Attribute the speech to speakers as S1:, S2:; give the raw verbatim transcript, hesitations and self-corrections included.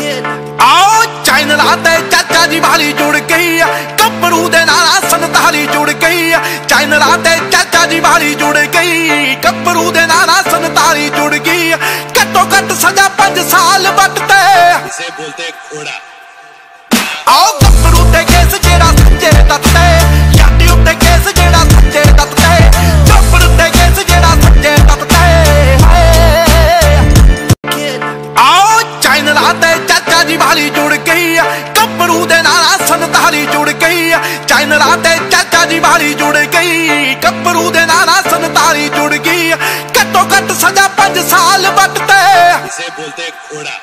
S1: आओ चैनला ते चाचा जी वाली जुड़ गई, गब्बरू दे नाल संताली जुड़ गई। चैनला ते चाचा जी वाली जुड़ गई, गब्बरू दे नाल संताली जुड़ गई। घट्टो घट सजा पांच साल बटते, इसे बोलते घोड़ा। आओ गब्बरू ते केस जेड़ा सच्चे तत्ते, यादी उत्ते केस जेड़ा सच्चे तत्ते, गब्बरू ते केस जेड़ा सच्चे तत्ते। आओ चैनला ते चाचा जी वाली जुड़ गई, गब्बरू दे नाल संताली जुड़ गई। चैनला ते चाचा जी वाली जुड़ गई, गब्बरू दे नाल संताली जुड़ गई। घट्टो घट सजा पांच साल बटते, इसे बोलते घोड़ा।